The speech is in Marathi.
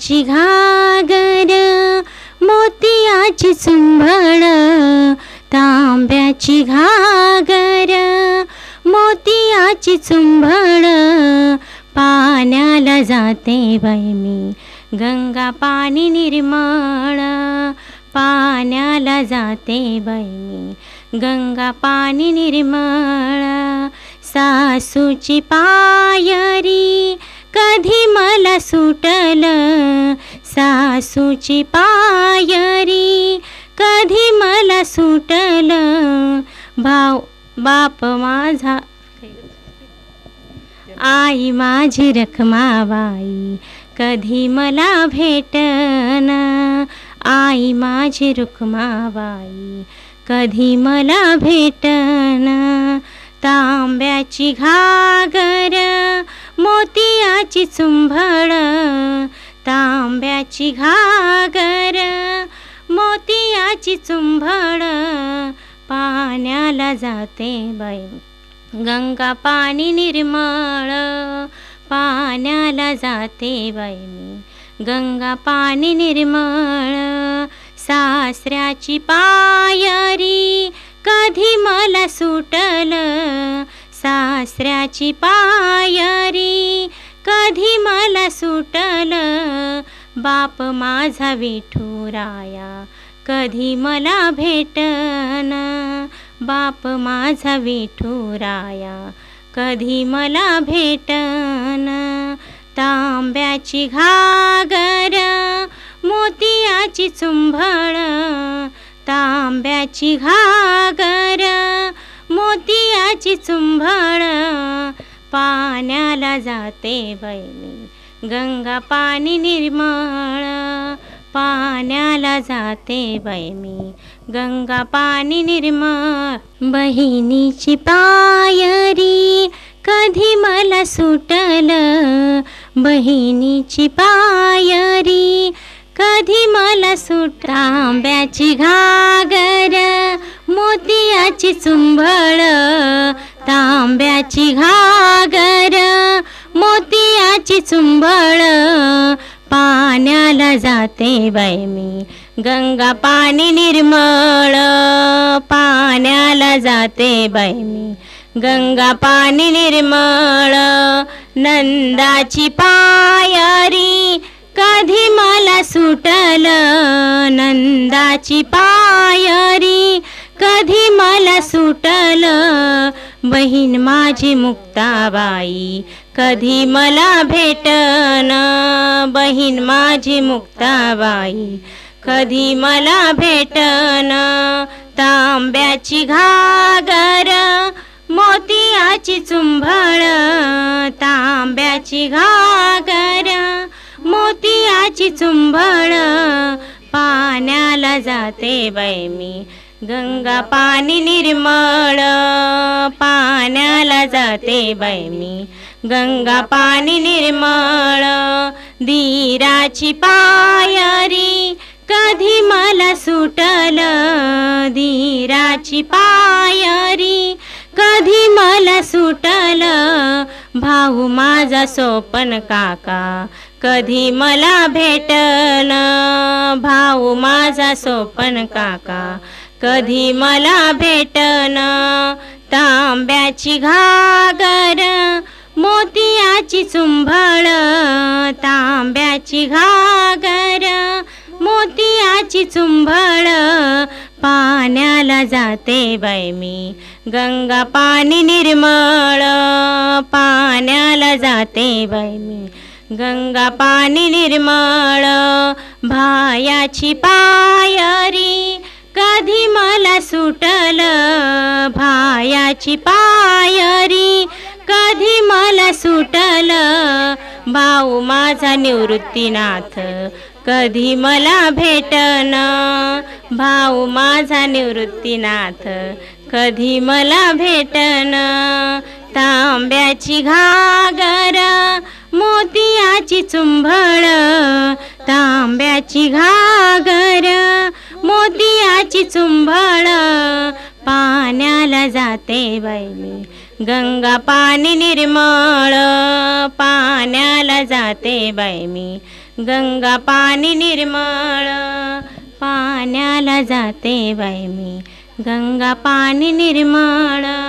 तांब्याची घागर मोतियाची चुंबळ, तांब्याची घागर मोतियाची चुंबळ, पाण्याला जाते बाई मी गंगा पाणी निर्मळ, पाण्याला जाते बाई मी गंगा पाणी निर्मळ। सासूची पायरी कधी मला सुटलं, सासूची पायरी कधी मला सुटलं, बाप माझा आई माझी रखमाबाई कधी मला भेटन, आई माझी रखमाबाई कधी मला भेटन। तांब्याची घागर मोतियाची चुंबळ, तांब्याची घागर मोतियाची चुंबळ, पाण्याला जाते बाई गंगा पाणी निर्मळ, पाण्याला जाते बाई मी गंगा पाणी निर्मळ। सासऱ्याची पायरी कधी मला सुटलं, सासऱ्याची पायरी कधी मला सुटलं, बाप माझा विठुराया कधी मला भेटन, बाप माझा विठुराया कधी मला भेटन। तांब्याची घागर मोतियाची चुंबळ, तांब्याची घागर मोतियाची चुंबळ, पाण्याला जाते बाई मी गंगा पाणी निर्मळ, पाण्याला जाते बाई मी गंगा पाणी निर्मळ। बहिणीची पायरी कधी मला सुटलं, बहिणीची पायरी कधी मला सुट, तांब्याची घागर मोतियाची चुंबळ, तांब्याची घागर मोतियाची चुंबळ, पाण्याला जाते बाई मी गंगा पाणी निर्मळ, पाण्याला जाते बाई मी गंगा पाणी निर्मळ। नंदाची पायरी कधी मला सुटलं, नंदाची पायरी कधी मला सुटलं, बहीण माझी मुक्ताबाई कधी मला भेटन, बहीण माझी मुक्ताबाई कधी मला भेटन। तांब्याची घागर मोतियाची चुंबळ, तांब्याची घागर मोतियाची चुंबळ, पाण्याला जाते बाई मी गंगा पाणी निर्मळ, पाण्याला जाते बाई मी गंगा पाणी निर्मळ। धीराची पायरी कधी मला सुटलं, धीराची पायरी कधी मला सुटलं, भाऊ माझा सोपन काका कधी मला भेटन, भाऊ माझा सोपन काका कधी मला भेटन। तांब्याची घागर मोतियाची चुंबळ, तांब्याची घागर मोतियाची चुंबळ, पाण्याला जाते बाई मी गंगा पाणी निर्मळ, पाण्याला जाते बाई मी गंगा पाणी निर्मळ। भायाची पायरी कधी मला सुटलं, भायाची पायरी कधी मला सुटलं, भाऊ माझा निवृत्तीनाथ कधी मला भेटन, भाऊ माझा निवृत्तीनाथ कधी मला भेटन। तांब्याची घागर मोतियाची चुंबळ, तांब्याची घागर मोतियाची चुंबळ, पाण्याला जाते बाई मी गंगा पाणी निर्मळ पाण्याला जाते बाई मी, गंगा पाणी निर्मळ पाण्याला जाते बाई मी, गंगा पाणी निर्मळ.